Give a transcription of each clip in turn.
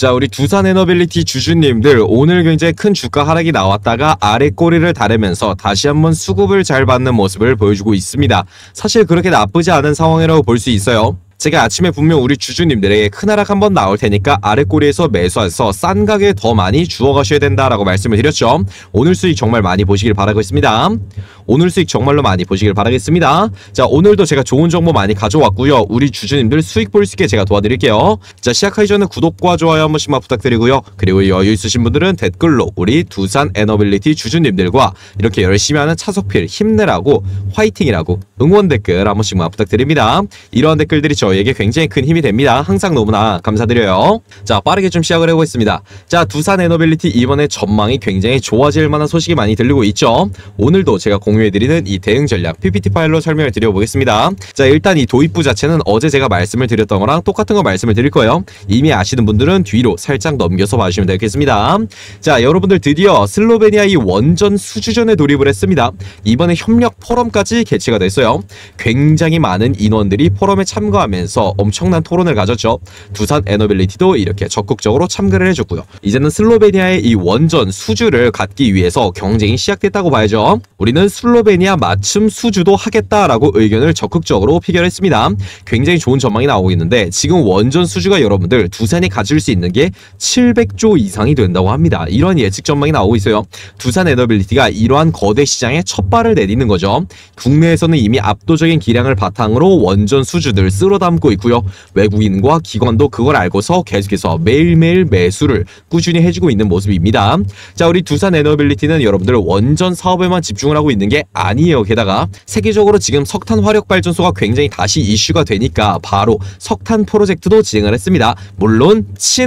자, 우리 두산 에너빌리티 주주님들, 오늘 굉장히 큰 주가 하락이 나왔다가 아래 꼬리를 다르면서 다시 한번 수급을 잘 받는 모습을 보여주고 있습니다. 사실 그렇게 나쁘지 않은 상황이라고 볼 수 있어요. 제가 아침에 분명 우리 주주님들에게 큰 하락 한번 나올 테니까 아래 꼬리에서 매수해서 싼 가격에 더 많이 주워가셔야 된다라고 말씀을 드렸죠. 오늘 수익 정말 많이 보시길 바라고 있습니다. 오늘 수익 정말로 많이 보시길 바라겠습니다. 자, 오늘도 제가 좋은 정보 많이 가져왔고요. 우리 주주님들 수익 볼 수 있게 제가 도와드릴게요. 자, 시작하기 전에 구독과 좋아요 한 번씩만 부탁드리고요. 그리고 여유 있으신 분들은 댓글로 우리 두산 에너빌리티 주주님들과 이렇게 열심히 하는 차석필 힘내라고, 화이팅이라고 응원 댓글 한 번씩만 부탁드립니다. 이러한 댓글들이 저희에게 굉장히 큰 힘이 됩니다. 항상 너무나 감사드려요. 자, 빠르게 좀 시작을 해보겠습니다. 자, 두산 에너빌리티 이번에 전망이 굉장히 좋아질 만한 소식이 많이 들리고 있죠. 오늘도 제가 공유해드리는 이 대응 전략 PPT 파일로 설명을 드려보겠습니다. 자, 일단 이 도입부 자체는 어제 제가 말씀을 드렸던 거랑 똑같은 거 말씀을 드릴 거예요. 이미 아시는 분들은 뒤로 살짝 넘겨서 봐주시면 되겠습니다. 자, 여러분들 드디어 슬로베니아 이 원전 수주전에 돌입을 했습니다. 이번에 협력 포럼까지 개최가 됐어요. 굉장히 많은 인원들이 포럼에 참가하면서 엄청난 토론을 가졌죠. 두산 에너빌리티도 이렇게 적극적으로 참가를 해줬고요. 이제는 슬로베니아의 이 원전 수주를 갖기 위해서 경쟁이 시작됐다고 봐야죠. 우리는 슬로베니아 맞춤 수주도 하겠다라고 의견을 적극적으로 피결했습니다. 굉장히 좋은 전망이 나오고 있는데 지금 원전 수주가 여러분들 두산이 가질 수 있는 게 700조 이상이 된다고 합니다. 이런 예측 전망이 나오고 있어요. 두산 에너빌리티가 이러한 거대 시장에 첫 발을 내딛는 거죠. 국내에서는 이미 압도적인 기량을 바탕으로 원전 수주들 쓸어 담고 있고요. 외국인과 기관도 그걸 알고서 계속해서 매일매일 매수를 꾸준히 해주고 있는 모습입니다. 자, 우리 두산 에너빌리티는 여러분들 원전 사업에만 집중을 하고 있는 게 아니에요. 게다가 세계적으로 지금 석탄 화력 발전소가 굉장히 다시 이슈가 되니까 바로 석탄 프로젝트도 진행을 했습니다. 물론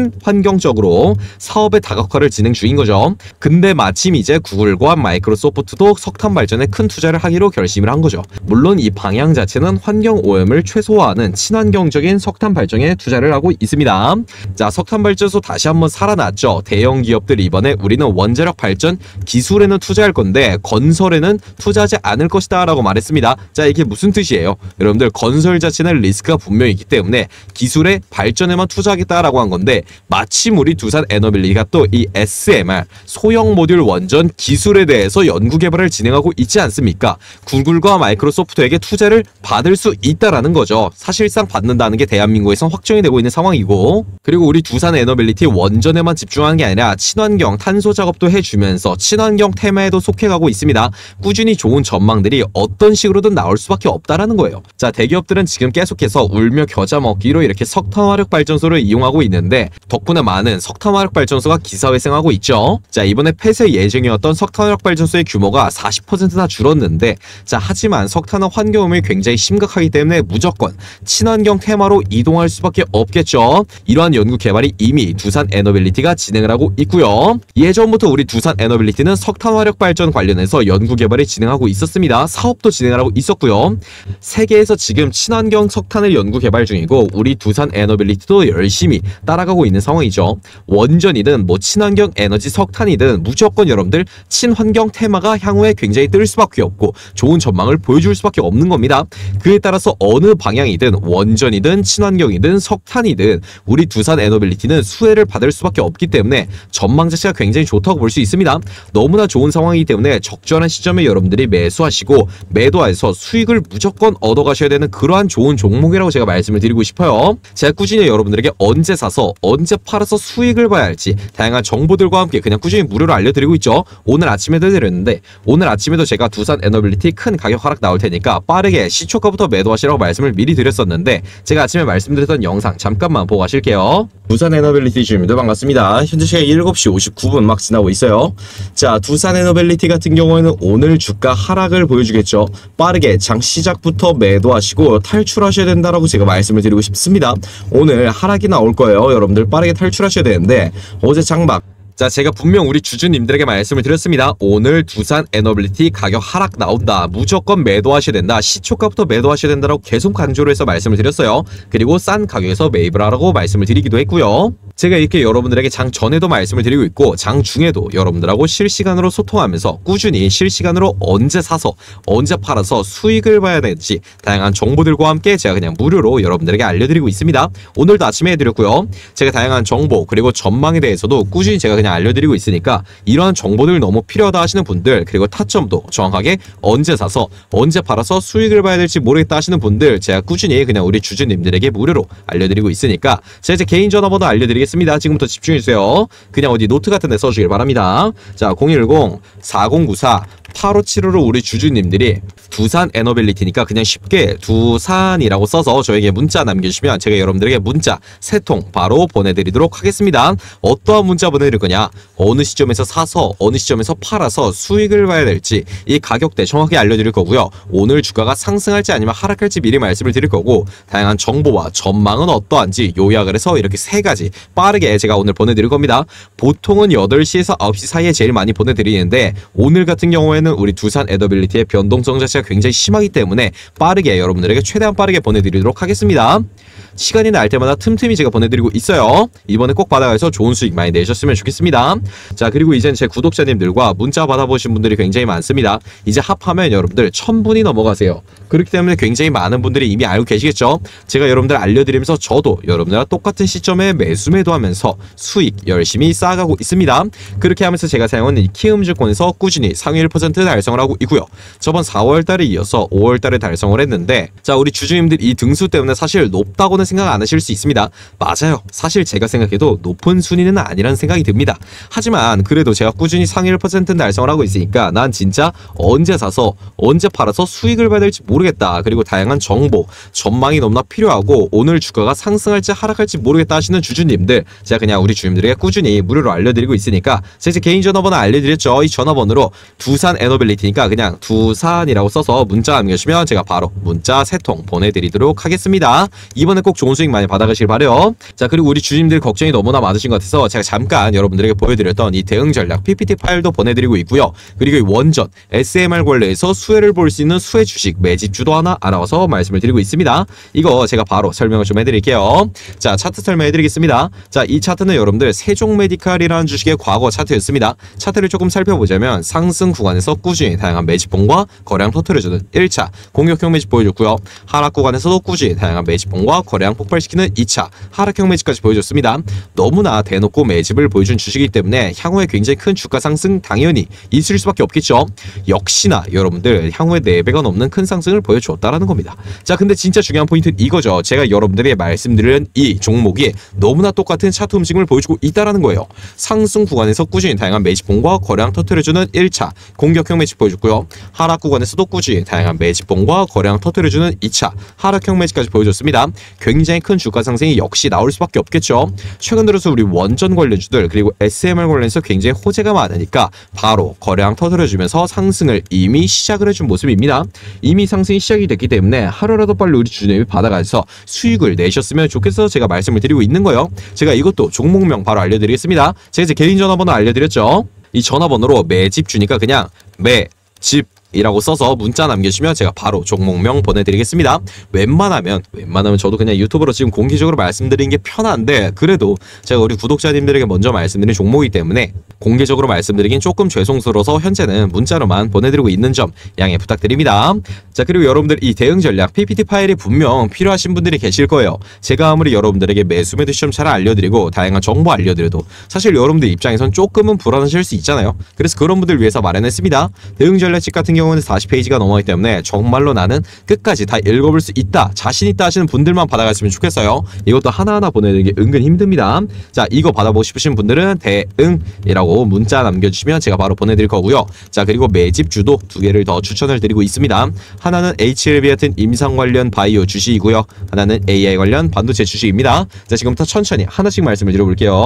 친환경적으로 사업의 다각화를 진행 중인 거죠. 근데 마침 이제 구글과 마이크로소프트도 석탄 발전에 큰 투자를 하기로 결심을 한 거죠. 물론 이 방향 자체는 환경 오염을 최소화하는 친환경적인 석탄 발전에 투자를 하고 있습니다. 자, 석탄 발전소 다시 한번 살아났죠. 대형 기업들이 이번에 우리는 원자력 발전 기술에는 투자할 건데 건설에는 투자하지 않을 것이다 라고 말했습니다. 자, 이게 무슨 뜻이에요? 여러분들 건설 자체는 리스크가 분명히 있기 때문에 기술의 발전에만 투자하겠다라고 한 건데 마침 우리 두산 에너빌리티가 또 이 SMR 소형 모듈 원전 기술에 대해서 연구 개발을 진행하고 있지 않습니까? 구글과 마이크로소프트에게 투자를 받을 수 있다라는 거죠. 사실상 받는다는 게 대한민국에선 확정이 되고 있는 상황이고, 그리고 우리 두산 에너빌리티 원전에만 집중하는 게 아니라 친환경 탄소 작업도 해주면서 친환경 테마에도 속해가고 있습니다. 꾸준히 좋은 전망들이 어떤 식으로든 나올 수밖에 없다라는 거예요. 자, 대기업들은 지금 계속해서 울며 겨자 먹기로 이렇게 석탄 화력 발전소를 이용하고 있는데 덕분에 많은 석탄 화력 발전소가 기사회생하고 있죠. 자, 이번에 폐쇄 예정이었던 석탄 화력 발전소의 규모가 40%나 줄었는데, 자, 하지만 석탄은 환경오염이 굉장히 심각하기 때문에 무조건 친환경 테마로 이동할 수밖에 없겠죠. 이러한 연구 개발이 이미 두산 에너빌리티가 진행을 하고 있고요. 예전부터 우리 두산 에너빌리티는 석탄 화력 발전 관련해서 연구 개발을 진행하고 있었습니다. 사업도 진행을 하고 있었고요. 세계에서 지금 친환경 석탄을 연구 개발 중이고 우리 두산 에너빌리티도 열심히 따라가고 있는 상황이죠. 원전이든 뭐 친환경 에너지 석탄이든 무조건 여러분들 친환경 테마가 향후에 굉장히 뜰 수밖에 없고 좋은 전망을 보여줄 수밖에 없는 겁니다. 그에 따라서 어느 방향이든 원전이든 친환경이든 석탄이든 우리 두산 에너빌리티는 수혜를 받을 수밖에 없기 때문에 전망 자체가 굉장히 좋다고 볼 수 있습니다. 너무나 좋은 상황이기 때문에 적절한 시점에 여러분들이 매수하시고 매도해서 수익을 무조건 얻어가셔야 되는 그러한 좋은 종목이라고 제가 말씀을 드리고 싶어요. 제가 꾸준히 여러분들에게 언제 사서 언제 팔아서 수익을 봐야 할지 다양한 정보들과 함께 그냥 꾸준히 무료로 알려드리고 있죠. 오늘 아침에도 해드렸는데 오늘 아침에도 제가 두산 에너빌리티 큰 가격 하락 나올 테니까 빠르게 시초가부터 매도하시라고 말씀을 미리 드렸었는데 제가 아침에 말씀드렸던 영상 잠깐만 보고 가실게요. 두산 에너빌리티 주민들 반갑습니다. 현재 시각 7시 59분 막 지나고 있어요. 자, 두산 에너빌리티 같은 경우에는 오늘 주가 하락을 보여주겠죠. 빠르게 장 시작부터 매도하시고 탈출하셔야 된다라고 제가 말씀을 드리고 싶습니다. 오늘 하락이 나올 거예요. 여러분들 빠르게 탈출하셔야 되는데 어제 장막, 자, 제가 분명 우리 주주님들에게 말씀을 드렸습니다. 오늘 두산 에너빌리티 가격 하락 나온다. 무조건 매도하셔야 된다. 시초가부터 매도하셔야 된다라고 계속 강조를 해서 말씀을 드렸어요. 그리고 싼 가격에서 매입을 하라고 말씀을 드리기도 했고요. 제가 이렇게 여러분들에게 장 전에도 말씀을 드리고 있고 장 중에도 여러분들하고 실시간으로 소통하면서 꾸준히 실시간으로 언제 사서 언제 팔아서 수익을 봐야 될지 다양한 정보들과 함께 제가 그냥 무료로 여러분들에게 알려드리고 있습니다. 오늘도 아침에 해드렸고요. 제가 다양한 정보 그리고 전망에 대해서도 꾸준히 제가 그냥 알려드리고 있으니까 이러한 정보들 너무 필요하다 하시는 분들, 그리고 타점도 정확하게 언제 사서 언제 팔아서 수익을 봐야 될지 모르겠다 하시는 분들, 제가 꾸준히 그냥 우리 주주님들에게 무료로 알려드리고 있으니까 제가 제 개인 전화번호 알려드리겠습니다. 지금부터 집중해주세요. 그냥 어디 노트 같은 데 써주길 바랍니다. 자, 010-4094-8575로 우리 주주님들이 두산 에너빌리티니까 그냥 쉽게 두산이라고 써서 저에게 문자 남겨주시면 제가 여러분들에게 문자 3통 바로 보내드리도록 하겠습니다. 어떠한 문자 보내드릴 거냐, 어느 시점에서 사서 어느 시점에서 팔아서 수익을 봐야 될지 이 가격대 정확히 알려드릴 거고요. 오늘 주가가 상승할지 아니면 하락할지 미리 말씀을 드릴 거고, 다양한 정보와 전망은 어떠한지 요약을 해서 이렇게 3가지 빠르게 제가 오늘 보내드릴 겁니다. 보통은 8시에서 9시 사이에 제일 많이 보내드리는데 오늘 같은 경우에는 우리 두산 에너빌리티의 변동성 자체가 굉장히 심하기 때문에 빠르게 여러분들에게 최대한 빠르게 보내드리도록 하겠습니다. 시간이 날 때마다 틈틈이 제가 보내드리고 있어요. 이번에 꼭 받아가서 좋은 수익 많이 내셨으면 좋겠습니다. 자, 그리고 이젠 제 구독자님들과 문자 받아보신 분들이 굉장히 많습니다. 이제 합하면 여러분들 1000분이 넘어가세요. 그렇기 때문에 굉장히 많은 분들이 이미 알고 계시겠죠. 제가 여러분들 알려드리면서 저도 여러분들과 똑같은 시점에 매수매도 하면서 수익 열심히 쌓아가고 있습니다. 그렇게 하면서 제가 사용한 이 키움증권에서 꾸준히 상위 1% 달성을 하고 있고요. 저번 4월달에 이어서 5월달에 달성을 했는데, 자, 우리 주주님들 이 등수 때문에 사실 높다고는 생각 안 하실 수 있습니다. 맞아요. 사실 제가 생각해도 높은 순위는 아니라는 생각이 듭니다. 하지만 그래도 제가 꾸준히 상위 1%는 달성을 하고 있으니까 난 진짜 언제 사서 언제 팔아서 수익을 봐야 될지 모르겠다. 그리고 다양한 정보, 전망이 너무나 필요하고 오늘 주가가 상승할지 하락할지 모르겠다 하시는 주주님들, 제가 그냥 우리 주주님들에게 꾸준히 무료로 알려드리고 있으니까 제 개인 전화번호 알려드렸죠. 이 전화번호로 두산 에너빌리티니까 그냥 두산이라고 써서 문자 남겨주시면 제가 바로 문자 3통 보내드리도록 하겠습니다. 이번에 꼭 좋은 수익 많이 받아가시길 바래요. 자, 그리고 우리 주주님들 걱정이 너무나 많으신 것 같아서 제가 잠깐 여러분들에게 보여드렸던 이 대응 전략 PPT 파일도 보내드리고 있고요. 그리고 이 원전 SMR 관련해서 수혜를 볼 수 있는 수혜 주식 매집주도 하나 알아와서 말씀을 드리고 있습니다. 이거 제가 바로 설명을 좀 해드릴게요. 자, 차트 설명해드리겠습니다. 자, 이 차트는 여러분들 세종메디칼이라는 주식의 과거 차트였습니다. 차트를 조금 살펴보자면 상승 구간에서 꾸준히 다양한 매집봉과 거래량 터뜨려주는 1차 공격형 매집 보여줬고요. 하락 구간에서도 꾸준히 다양한 매집봉과 거래량 폭발시키는 2차 하락형 매집까지 보여줬습니다. 너무나 대놓고 매집을 보여준 주식이기 때문에 향후에 굉장히 큰 주가 상승 당연히 있을 수밖에 없겠죠. 역시나 여러분들 향후에 4배가 넘는 큰 상승을 보여줬다라는 겁니다. 자, 근데 진짜 중요한 포인트는 이거죠. 제가 여러분들에게 말씀드린 이 종목이 너무나 똑같은 차트 움직임을 보여주고 있다라는 거예요. 상승 구간에서 꾸준히 다양한 매집봉과 거래량 터뜨려주는 1차 공격형 매집 보여줬고요. 하락 구간에서도 꾸준히 다양한 매집봉과 거래량 터뜨려주는 2차 하락형 매집까지 보여줬습니다. 굉장히 큰 주가 상승이 역시 나올 수밖에 없겠죠. 최근 들어서 우리 원전 관련주들 그리고 SMR 관련해서 굉장히 호재가 많으니까 바로 거래량 터뜨려주면서 상승을 이미 시작을 해준 모습입니다. 이미 상승이 시작이 됐기 때문에 하루라도 빨리 우리 주주님이 받아가서 수익을 내셨으면 좋겠어서 제가 말씀을 드리고 있는 거예요. 제가 이것도 종목명 바로 알려드리겠습니다. 제가 제 개인 전화번호 알려드렸죠. 이 전화번호로 매집 주니까 그냥 매집 이라고 써서 문자 남겨주시면 제가 바로 종목명 보내드리겠습니다. 웬만하면 저도 그냥 유튜브로 지금 공개적으로 말씀드리는 게 편한데, 그래도 제가 우리 구독자님들에게 먼저 말씀드린 종목이기 때문에 공개적으로 말씀드리긴 조금 죄송스러워서 현재는 문자로만 보내드리고 있는 점 양해 부탁드립니다. 자, 그리고 여러분들 이 대응 전략 PPT 파일이 분명 필요하신 분들이 계실 거예요. 제가 아무리 여러분들에게 매수 매도 시점 잘 알려드리고 다양한 정보 알려드려도 사실 여러분들 입장에선 조금은 불안하실 수 있잖아요. 그래서 그런 분들 위해서 마련했습니다. 대응 전략집 같은 경우는 40페이지가 넘어가기 때문에 정말로 나는 끝까지 다 읽어볼 수 있다, 자신 있다 하시는 분들만 받아갔으면 좋겠어요. 이것도 하나하나 보내드리기 은근 힘듭니다. 자, 이거 받아보고 싶으신 분들은 대응이라고 문자 남겨주시면 제가 바로 보내드릴 거고요. 자, 그리고 매집주도 2개를 더 추천을 드리고 있습니다. 하나는 HLB 같은 임상 관련 바이오 주식이고요. 하나는 AI 관련 반도체 주식입니다. 자, 지금부터 천천히 하나씩 말씀을 드려볼게요.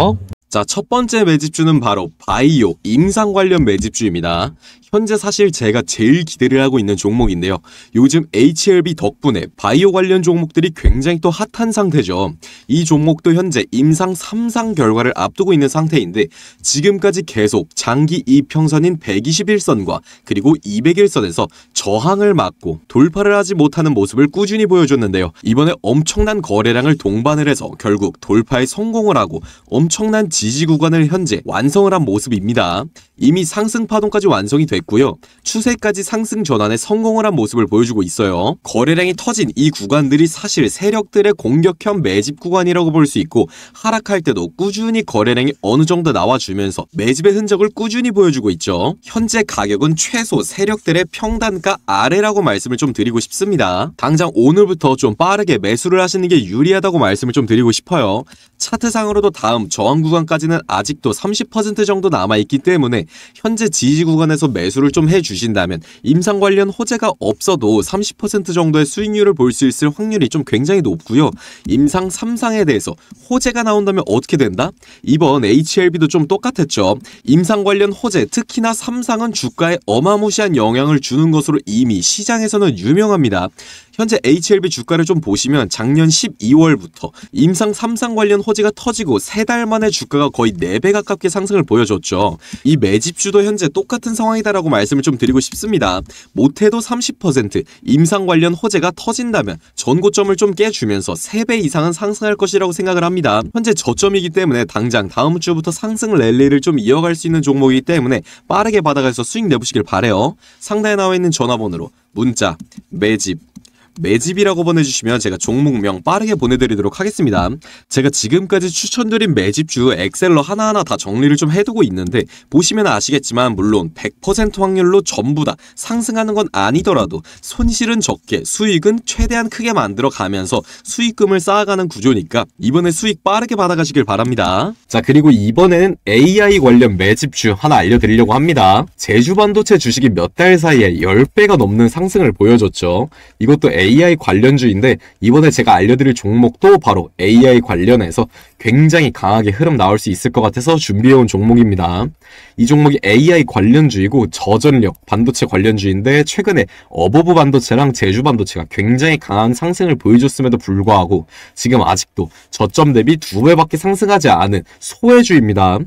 자, 첫 번째 매집주는 바로 바이오, 임상 관련 매집주입니다. 현재 사실 제가 제일 기대를 하고 있는 종목인데요. 요즘 HLB 덕분에 바이오 관련 종목들이 굉장히 또 핫한 상태죠. 이 종목도 현재 임상 3상 결과를 앞두고 있는 상태인데 지금까지 계속 장기 이평선인 121선과 그리고 200일선에서 저항을 맞고 돌파를 하지 못하는 모습을 꾸준히 보여줬는데요. 이번에 엄청난 거래량을 동반을 해서 결국 돌파에 성공을 하고 엄청난 지지 구간을 현재 완성을 한 모습입니다. 이미 상승 파동까지 완성이 됐고요. 추세까지 상승 전환에 성공을 한 모습을 보여주고 있어요. 거래량이 터진 이 구간들이 사실 세력들의 공격형 매집 구간이라고 볼 수 있고 하락할 때도 꾸준히 거래량이 어느 정도 나와주면서 매집의 흔적을 꾸준히 보여주고 있죠. 현재 가격은 최소 세력들의 평단가 아래라고 말씀을 좀 드리고 싶습니다. 당장 오늘부터 좀 빠르게 매수를 하시는 게 유리하다고 말씀을 좀 드리고 싶어요. 차트상으로도 다음 저항 구간까지는 아직도 30% 정도 남아있기 때문에 현재 지지 구간에서 매수를 좀 해주신다면 임상 관련 호재가 없어도 30% 정도의 수익률을 볼 수 있을 확률이 좀 굉장히 높고요. 임상 3상에 대해서 호재가 나온다면 어떻게 된다? 이번 HLB도 좀 똑같았죠. 임상 관련 호재, 특히나 3상은 주가에 어마무시한 영향을 주는 것으로 이미 시장에서는 유명합니다. 현재 HLB 주가를 좀 보시면 작년 12월부터 임상 3상 관련 호재가 터지고 3달 만에 주가가 거의 4배 가깝게 상승을 보여줬죠. 이 매집주도 현재 똑같은 상황이다라고 말씀을 좀 드리고 싶습니다. 못해도 30% 임상 관련 호재가 터진다면 전고점을 좀 깨주면서 3배 이상은 상승할 것이라고 생각을 합니다. 현재 저점이기 때문에 당장 다음 주부터 상승 랠리를 좀 이어갈 수 있는 종목이기 때문에 빠르게 받아가서 수익 내보시길 바래요. 상단에 나와 있는 전화번호로 문자, 매집이라고 보내주시면 제가 종목명 빠르게 보내드리도록 하겠습니다. 제가 지금까지 추천드린 매집주 엑셀러 하나하나 다 정리를 좀 해두고 있는데 보시면 아시겠지만 물론 100% 확률로 전부 다 상승하는 건 아니더라도 손실은 적게 수익은 최대한 크게 만들어 가면서 수익금을 쌓아가는 구조니까 이번에 수익 빠르게 받아가시길 바랍니다. 자, 그리고 이번에는 AI 관련 매집주 하나 알려드리려고 합니다. 제주반도체 주식이 몇 달 사이에 10배가 넘는 상승을 보여줬죠. 이것도 AI 관련주인데 이번에 제가 알려드릴 종목도 바로 AI 관련해서 굉장히 강하게 흐름 나올 수 있을 것 같아서 준비해온 종목입니다. 이 종목이 AI 관련주이고 저전력 반도체 관련주인데 최근에 어버브 반도체랑 제주 반도체가 굉장히 강한 상승을 보여줬음에도 불구하고 지금 아직도 저점 대비 2배밖에 상승하지 않은 소외주입니다.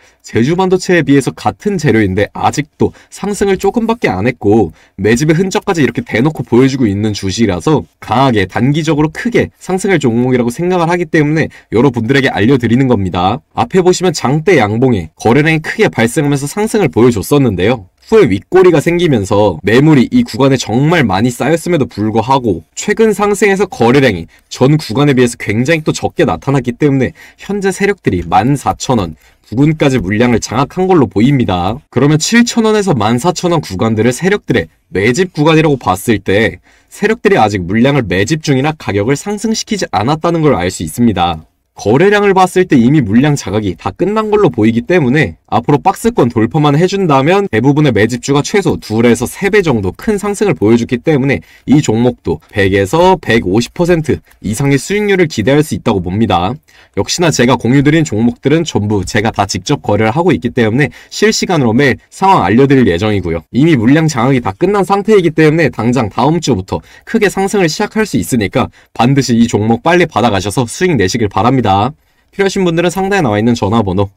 제주 반도체에 비해서 같은 재료인데 아직도 상승을 조금밖에 안 했고 매집의 흔적까지 이렇게 대놓고 보여주고 있는 주식이라서 강하게 단기적으로 크게 상승할 종목이라고 생각을 하기 때문에 여러분들에게 알려드리는 겁니다. 앞에 보시면 장대 양봉에 거래량이 크게 발생하면서 상승을 보여줬었는데요. 후에 윗꼬리가 생기면서 매물이 이 구간에 정말 많이 쌓였음에도 불구하고 최근 상승에서 거래량이 전 구간에 비해서 굉장히 또 적게 나타났기 때문에 현재 세력들이 14,000원 부근까지 물량을 장악한 걸로 보입니다. 그러면 7,000원에서 14,000원 구간들을 세력들의 매집 구간이라고 봤을 때 세력들이 아직 물량을 매집 중이나 가격을 상승시키지 않았다는 걸 알 수 있습니다. 거래량을 봤을 때 이미 물량 자각이 다 끝난 걸로 보이기 때문에 앞으로 박스권 돌파만 해준다면 대부분의 매집주가 최소 2에서 3배 정도 큰 상승을 보여줬기 때문에 이 종목도 100에서 150% 이상의 수익률을 기대할 수 있다고 봅니다. 역시나 제가 공유드린 종목들은 전부 제가 다 직접 거래를 하고 있기 때문에 실시간으로 매일 상황 알려드릴 예정이고요. 이미 물량 장악이 다 끝난 상태이기 때문에 당장 다음 주부터 크게 상승을 시작할 수 있으니까 반드시 이 종목 빨리 받아가셔서 수익 내시길 바랍니다. 필요하신 분들은 상단에 나와 있는 전화번호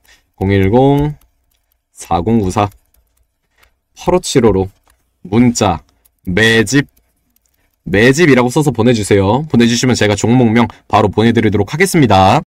010-4094-8575로 문자 매집이라고 써서 보내주세요. 보내주시면 제가 종목명 바로 보내드리도록 하겠습니다.